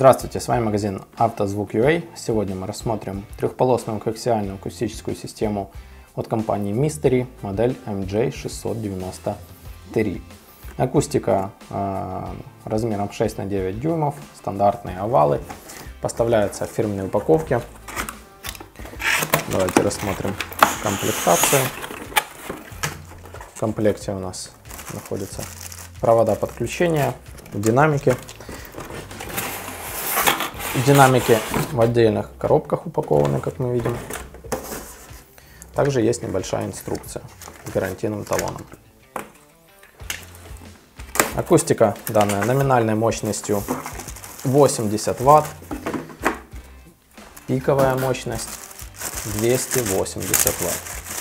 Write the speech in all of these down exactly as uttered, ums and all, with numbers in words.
Здравствуйте, с вами магазин Автозвук.ua. Сегодня мы рассмотрим трехполосную коаксиальную акустическую систему от компании Mystery, модель эм джей шестьсот девяносто три. Акустика э, размером шесть на девять дюймов, стандартные овалы, поставляется в фирменной упаковке. Давайте рассмотрим комплектацию. В комплекте у нас находятся провода подключения, динамики. Динамики в отдельных коробках упакованы, как мы видим. Также есть небольшая инструкция с гарантийным талоном. Акустика данная номинальной мощностью восемьдесят ватт, пиковая мощность двести восемьдесят ватт.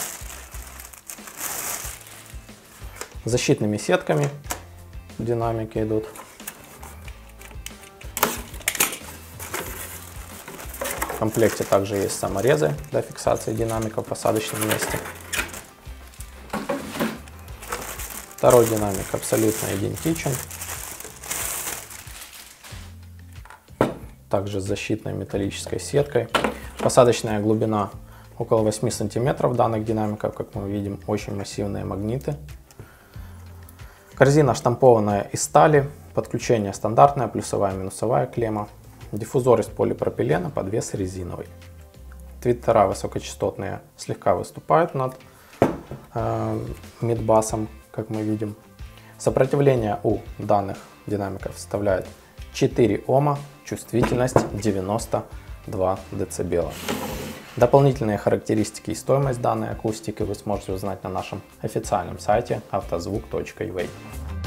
Защитными сетками динамики идут. В комплекте также есть саморезы для фиксации динамика в посадочном месте. Второй динамик абсолютно идентичен. Также с защитной металлической сеткой. Посадочная глубина около восьми сантиметров данных динамиков. Как мы видим, очень массивные магниты. Корзина штампованная из стали. Подключение стандартное, плюсовая и минусовая клемма. Диффузор из полипропилена, подвес резиновый. Твиттера высокочастотные слегка выступают над э, мидбасом, как мы видим. Сопротивление у данных динамиков составляет четыре Ома, чувствительность девяносто два децибела. Дополнительные характеристики и стоимость данной акустики вы сможете узнать на нашем официальном сайте автозвук точка ю а.